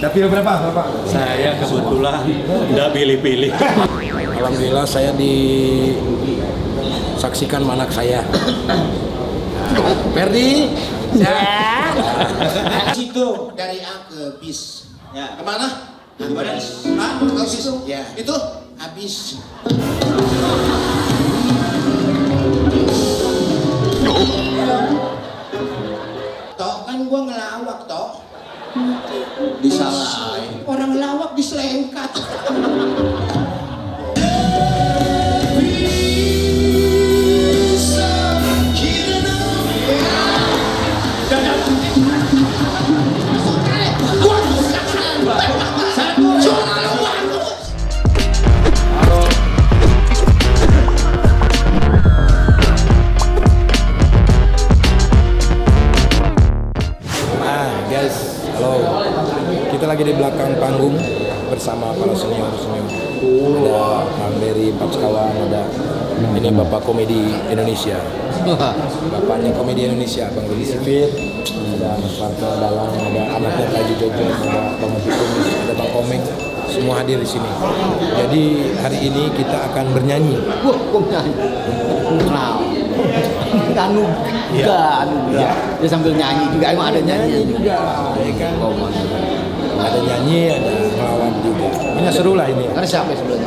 Dapil berapa, Bapak? Saya kebetulan nggak pilih-pilih. Alhamdulillah saya disaksikan anak saya. Ferdi? Ya. Situ dari A ke bis. Ya, kemana? Habis. Ah, habis. Ya. Itu habis. Tok kan gua ngelawak tok. Disalahin. Orang ngelawak diselengkat. Kita lagi di belakang panggung bersama para senior. Ada Bang Dery, Pak Sekawan, ada ini Bapak Komedi Indonesia. Bapaknya Komedi Indonesia, Bang Rudi Sipit, ada Mas Parto Dalang, ada anaknya Kaju Jojo, ada Bang Kumis, ada Bang Komeng, semua hadir di sini. Jadi hari ini kita akan bernyanyi. Anu juga, dia sambil nyanyi juga, emang ada nyanyi juga, ya kan? Ada nyanyi, ada ngelawan juga. Pokoknya seru lah ini. Karena siapa sebelumnya?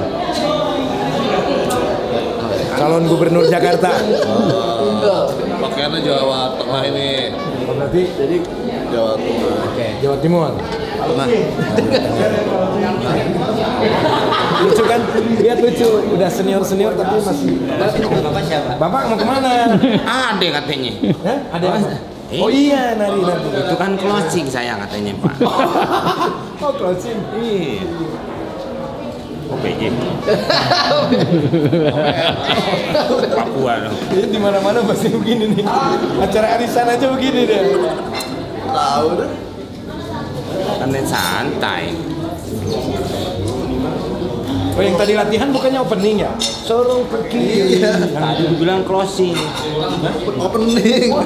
Calon Gubernur Jakarta. Pakaiannya Jawa Tengah ini. Berarti Jadi Jawa Tengah. oke. Jawa Timur. Nah, Lucu kan? Lihat lucu. Udah senior tapi masih. Bapak siapa? Bapak mau kemana? Ada katanya. Hah? Ada apa? Oh iya, nari. Itu kan closing saya katanya, Pak. Oh closing. Iya. OPJ. Papua dong. Ini di mana-mana pasti begini nih. Acara arisan aja begini deh. Tahu deh. Kan santai. Oh yang tadi latihan bukannya opening ya? Solo pergi. Iya. Tadi dibilang closing. Opening.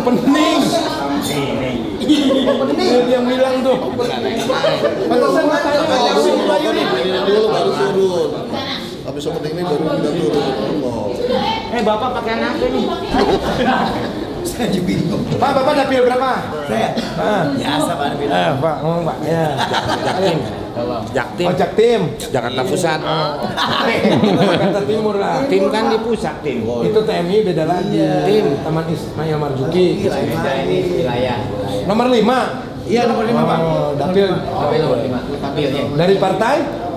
Dia yang bilang tuh. Pantasan matanya langsung Bayu nih. Ini dulu baru turun. Habis opening ini baru kita turun ngomong. Bapak pakaian apa nih? Saya juga bingung. Pak, Bapak dapil berapa? Saya biasa Pak dapil. Pak, ngomong Pak. Ya. Jaktim. Oh, Jaktim. Jakarta Pusat. Jakarta Timur lah. Tim kan di pusat tim. Itu TMI beda lagi. Tim. Taman Ismail Marzuki. Ini wilayah. Nomor 5. Iya nomor 5 Pak. Oh, dapil. Dapil nomor 5. Dapilnya. Dari partai?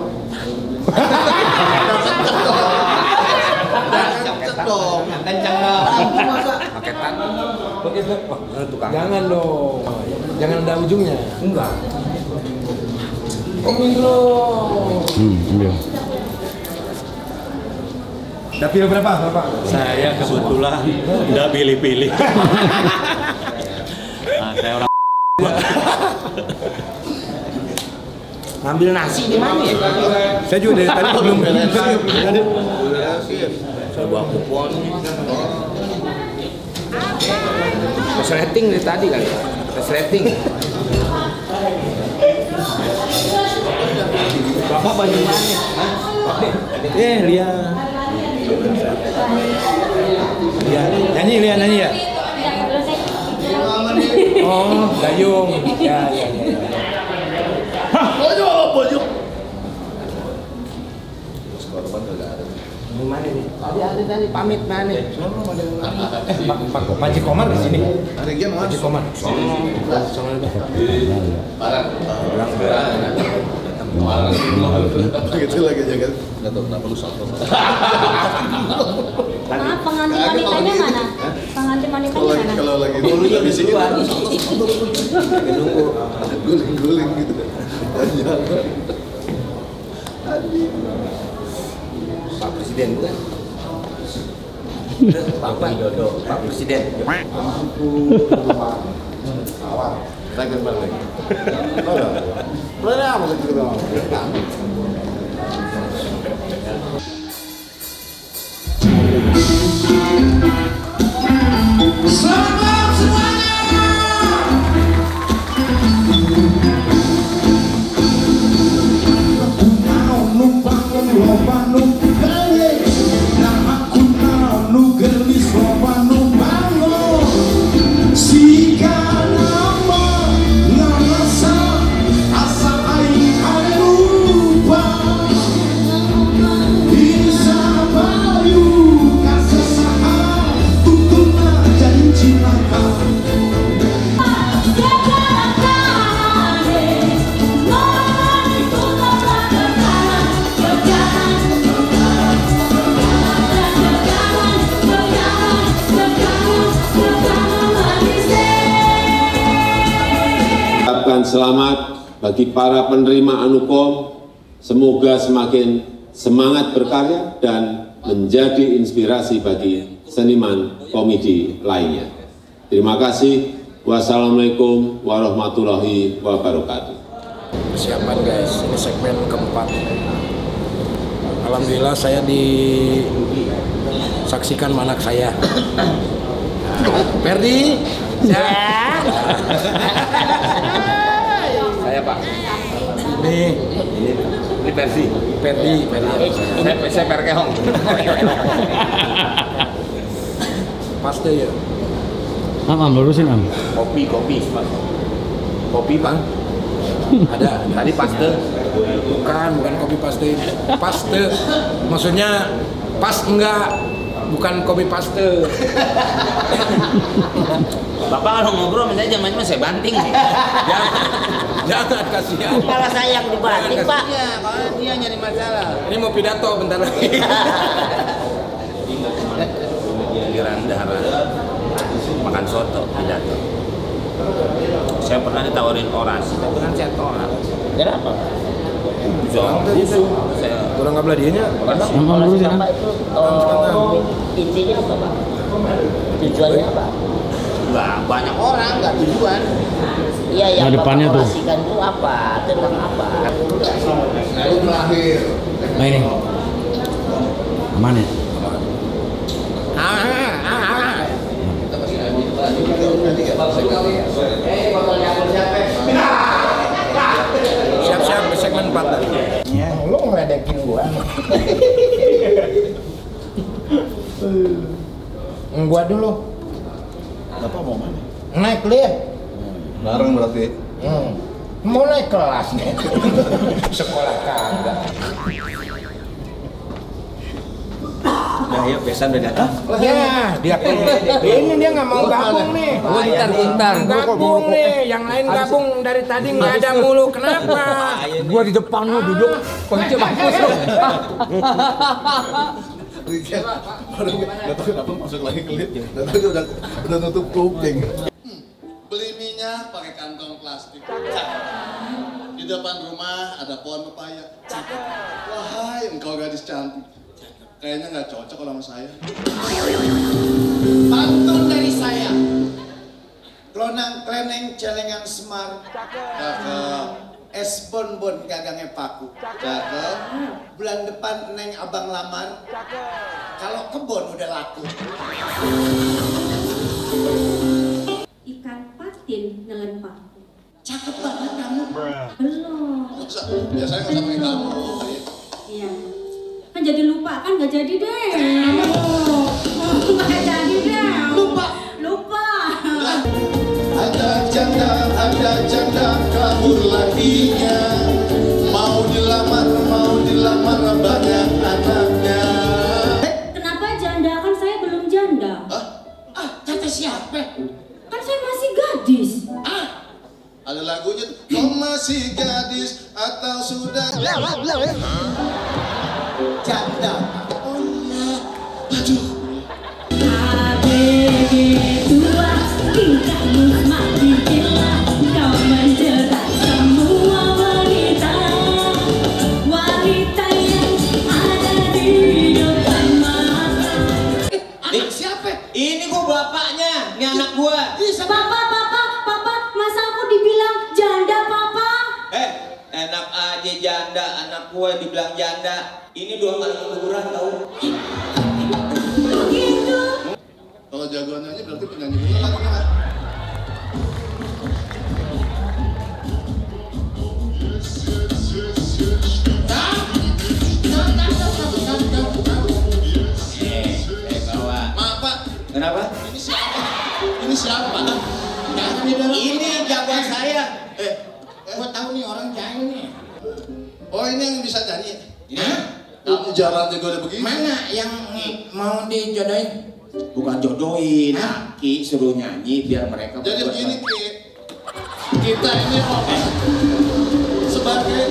Kencang dong. Paketan. Jangan dong. Jangan ada ujungnya. Enggak. Oh, Mindro. Dapil berapa, Bapak? Saya kebetulan nggak pilih-pilih. Saya orang. Ngambil nasi di mana ya? Saya juga dari tadi belum. Saya bawa kupon. Resleting dari tadi kali. Resleting. Bapak baju mana? Lia. Nyanyi ya? Oh, Dayung. Ya. Baju. Gimana nih? Tadi pamit mana? Pak Panji Komar di sini. Hari ini Panji Komar. Begitu lagi jaga. Nggak tahu kenapa lu salto. Maaf, pengantin wanitanya mana? Pengantin wanitanya mana? Kalau lagi dulunya di sini. Guling-guling gitu. Pak Presiden bukan? Pak Widodo, Pak Presiden. Terakhir balik. Berapa apa gitu? Selamat semuanya. selamat bagi para penerima Anukom. Semoga semakin semangat berkarya dan menjadi inspirasi bagi seniman komedi lainnya. Terima kasih. Wassalamualaikum warahmatullahi wabarakatuh. Persiapan guys, ini segmen keempat. Alhamdulillah saya disaksikan anak saya. Ferdi. Ya. Saya Pak. Ini Ferdi. Saya Perkehong. Paste ya. Lurusin Am. Kopi. Kopi Pak. Ada. Tadi paste. Bukan kopi paste. Paste. Maksudnya pas enggak, bukan kopi paste. Bapak kalau ngobrol misalnya zaman saya banting. Jangan kasihan. Kepala saya yang dibanting, Pak. Iya, kalau dia nyari masalah. Ini mau pidato bentar lagi. Aliran darah. Makan soto, pidato. Saya pernah ditawarin orasi, tapi kan saya tolak. Kenapa? Saya Kurang nggak beladianya. Lurusin Am. Bapak itu intinya apa, Pak? Tujuannya apa? nggak banyak orang, nggak tujuan. Iya, yang Nah, depannya Bapak tuh. orasikan itu apa? Tentang apa? Nah ini. Aman ya? Siap-siap segmen 4 tadi. Lu ngeledekin gua. Gua dulu. Bapak mau mana? Naik lift. Bareng berarti. Mau naik kelas nih. Sekolah kagak. Nah, ya besan udah datang. Ya, ini dia nggak mau gabung nih. Bentar. Gabung nih, yang lain gabung dari tadi nggak ada mulu. Kenapa? Gua di depan lu duduk. Kunci mampus lu. Nggak tahu kenapa masuk lagi ke lift. Nggak tahu dia udah nutup kuping. Beli minyak pakai kantong plastik. Di depan rumah ada pohon pepaya. Wahai engkau gadis cantik. Kayaknya nggak cocok kalau sama saya. Pantun dari saya. Klonang kleneng celengan semar. Cakep. Es bonbon gagangnya paku. Cakep. Bulan depan neng abang lamar. Kalau kebon udah laku. Ikan patin nelen paku. Cakep banget kamu. Belum. Biasanya nggak usah pakai kamu. Iya. Kan jadi lupa kan nggak jadi deh. Nggak jadi deh. Lupa. Ada janda kabur lakinya. Mau dilamar banyak anaknya. Kenapa janda? Kan saya belum janda. Kata siapa? Kan saya masih gadis. Ada lagunya tuh. Kau masih gadis atau sudah? Janda. Oh iya. Aduh. Tua, tingkahmu semakin gila. Kau menjerat semua wanita. Wanita yang ada di depan mata. Anak siapa? Ini gua bapaknya, ini anak gua. Papa, masa aku dibilang janda, Papa? Enak aja janda, anak gua dibilang janda. Ini 2 kali kuburan tau. Begitu. Kalau jagoan nyanyi berarti penyanyi beneran ini kan? Maaf Pak. Kenapa? Ini siapa? Ini jagoan saya. Gua tahu nih orang jahil nih. Oh ini yang bisa nyanyi? Jalannya gue udah begini. Mana yang mau dijodohin? Bukan jodohin, Ki suruh nyanyi biar mereka. Jadi berdua begini sama. Ki, kita ini sebagai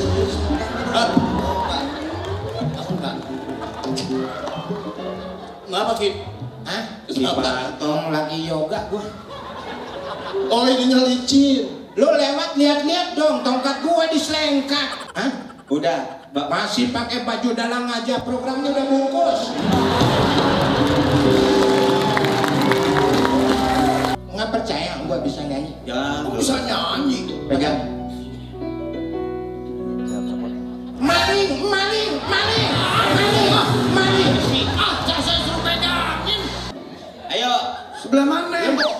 kenapa Ki? Hah? Di Patong lagi yoga gua. Oh ininya licin. Lu lewat lihat-lihat dong, tongkat gua diselengkat. Hah? Udah, masih pakai baju dalang aja, programnya udah bungkus. Nggak percaya gua bisa nyanyi? Jangan. Bisa nyanyi. Pegang. Maling. Saya suruh pegangin. Ayo. Sebelah mana?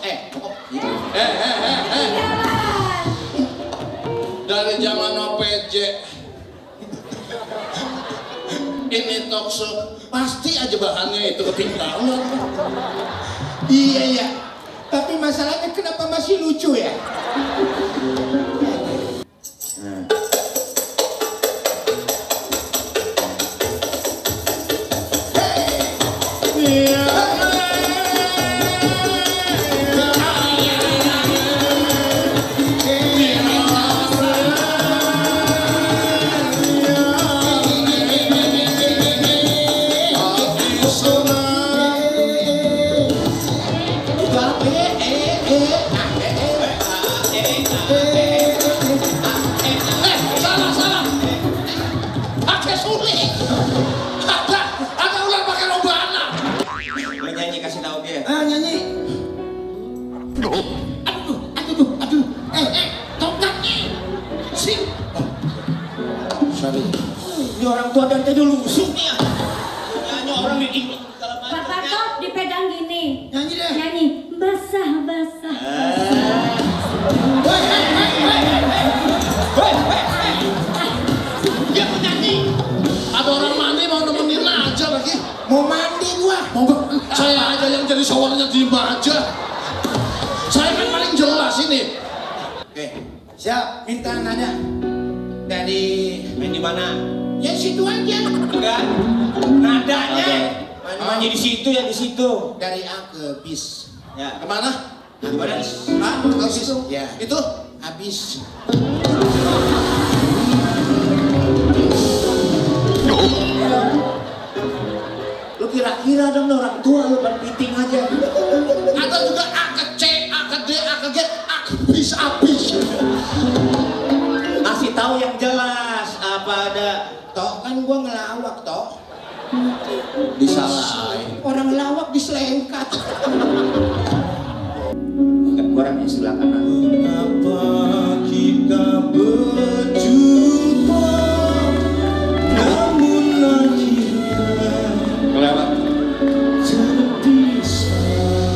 Dari zaman OPJ ini talkshow pasti aja bahannya itu ketinggalan. Iya, tapi masalahnya kenapa masih lucu ya? Ini orang tua dan tadi lusuk nih ya. Nyanyi orang bikin. Pak Parto dipegang gini. Nyanyi deh. Nyanyi basah. Dia penyanyi. Ada orang mandi mau nemenin aja lagi. Mau mandi gua. Saya aja yang jadi showernya diem aja. Saya kan paling jelas ini. Oke, siap. Minta nada dari Main di mana? ya situ aja. Enggak. Nadanya. Main di situ ya, di situ. Dari A ke bis. Ya. Kemana? Habis. A ke bis. Ya. Itu habis. Lu kira-kira dong orang tua lu ban piting aja. Ada juga A ke C, A ke D, A ke G, A ke bis habis. Kasih tahu yang jelas apa ada. Toh kan gua ngelawak toh. Disalahin. Orang ngelawak diselengkat. Orang yang sebelah kanan. Mengapa kita berjumpa namun akhirnya Kelewat. terpisah.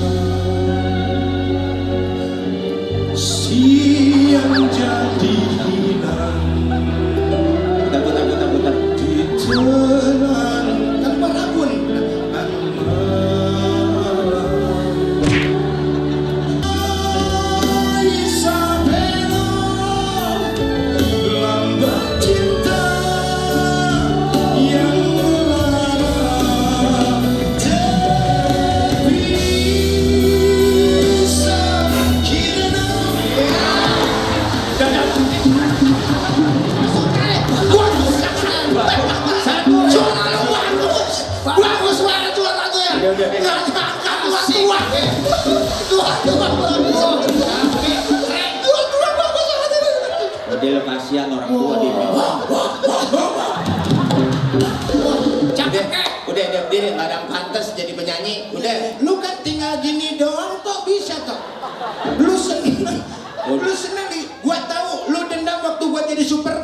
Siang jadi hilang Putar. di telan tanpa rabun. Lambat cinta yang melara terpisah kirana. Bagus banget tuh lagunya. Model kasihan orang tua dia. Udah berdiri, nggak ada yang pantas jadi penyanyi. Udah, lu kan tinggal gini doang kok bisa toh. Lu seneng nih. Gua tahu lu dendam waktu gua jadi super